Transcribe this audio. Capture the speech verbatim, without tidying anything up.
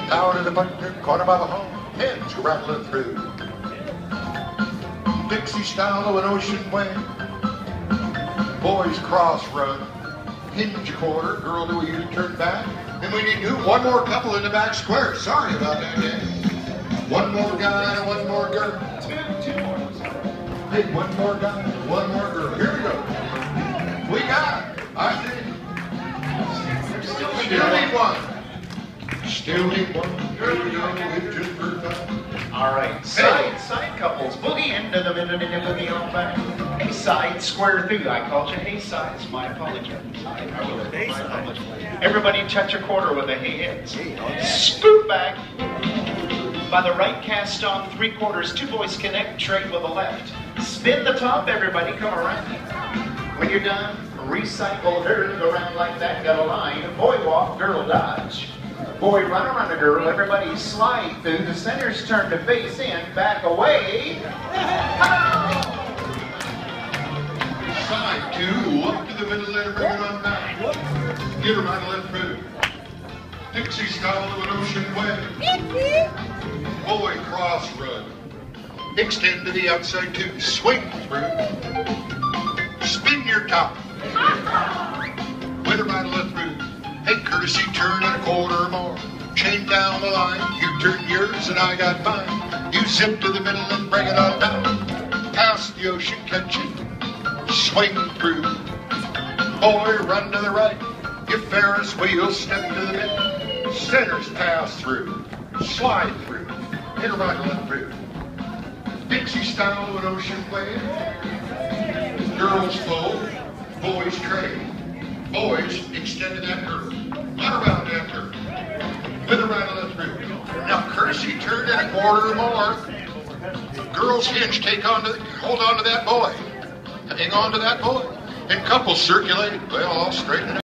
Down in the button, corner by the home, heads rattling through. Dixie style of an ocean wave. Boys cross run, hinge quarter, girl do a U-turn back. And we need to do one more couple in the back square. Sorry about that, gang. One more guy and one more girl. Two, two more. Hey, one more guy, one more girl. Here we go. We got it. I think. Still, Still need one. Still need one. Here we go. We've just heard that. All right, side, side couples. Boogie into the middle and then boogie on back. Hey, side, square through. I called you hey, sides. My apology. Side, I will. My apology. Everybody touch a quarter with a hey, heads. Scoot back. By the right cast on three quarters. Two boys connect, trade with the left. Spin the top, everybody. Come around. When you're done, recycle her around like that. Got a line. Boy walk, girl dodge. Boy, run around a girl, everybody slide through. The center's turn to face in, back away. Side two, up to the middle there, bring it on back. Get her right left through. Dixie style of an ocean wave. Boy, cross run. Extend to the outside two, swing through. Spin your top. With her right left through. Hey, courtesy turn and a quarter more. Chain down the line, you turn yours and I got mine. You zip to the middle and bring it on down. Past the ocean, catch it, swing through. Boy, run to the right. You Ferris wheel, step to the middle. Centers pass through, slide through. Hit her right left through. Dixie style of an ocean wave. Girls fold, boys trade. Boys, extended that curve. Not around that curve. With a right left through. Now, courtesy turn and a quarter or more. Girls hinge, take on to, hold on to that boy. Hang on to that boy. And couples circulate. Well, I'll straighten it out.